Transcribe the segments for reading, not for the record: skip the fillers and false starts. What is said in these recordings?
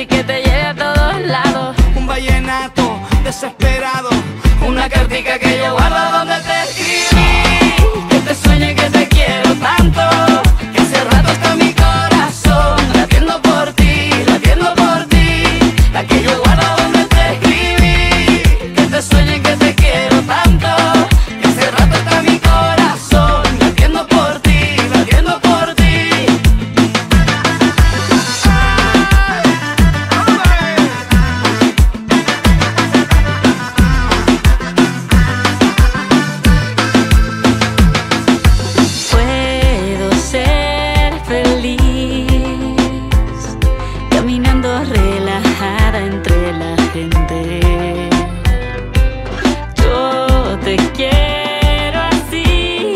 bici que te lleve a todos lados. Un vallenato desesperado, una cartica que yo guardo donde te escribí. Que te sueño y que te quiero tanto, que hace rato está mi corazón latiendo por ti, latiendo por ti. La que yo guardo donde te escribí. Que te sueño y que te quiero tanto, que hace rato está mi corazón latiendo por ti, latiendo por ti. Puedo ser feliz caminando relajada entre la gente. Yo te quiero así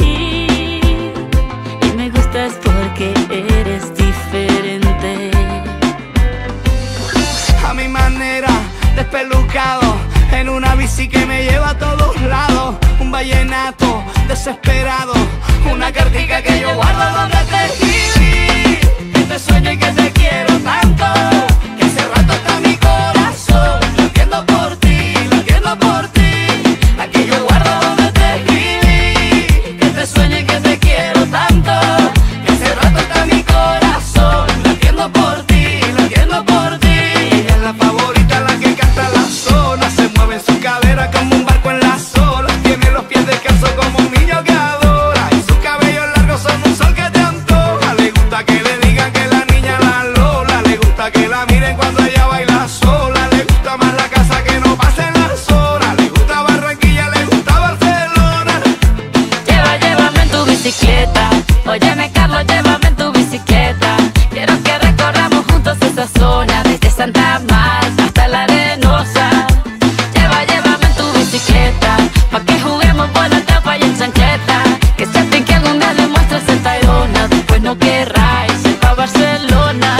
y me gustas porque eres diferente. A mi manera, despelucado, en una bici que me lleva a todos lados. Un vallenato desesperado, una cartica que yo guardo donde te escribí. Que te sueño y que te quiero tanto, que hace rato está mi corazón latiendo por ti, latiendo por ti. La que yo guardo donde te escribí. Que te sueño y que te quiero tanto, que hace rato está mi corazón latiendo por ti, latiendo por ti. Ella es la favorita, la que canta la zona, se mueve en su cadera como un barco en las olas. Tiene los pies descalzos como un niño que adora, y sus cabellos largos son un sol que te antoja. Le gusta que le digan que la niña la Lola, le gusta que la miren cuando ella baila sola. Le gusta más la casa que no pasen las horas, le gusta Barranquilla, le gusta Barcelona. Llévame en tu bicicleta. Óyeme, Carlos, llévame en tu bicicleta. Quiero que recorramos juntos esa zona, desde Santa Marta hasta la Arenosa. Llévame en tu bicicleta, pa' que juguemos por la tapa y en chancleta. Que sienten que algún día le muestres el Tayrona, después no querráis ir pa' Barcelona.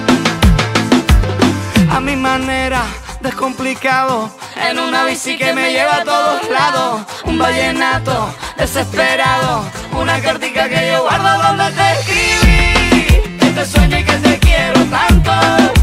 A mi manera, descomplicado, en una bici que me lleva a todos lados. Un vallenato desesperado, una cartica que yo guardo donde te escribí. Que te sueño y que te quiero tanto,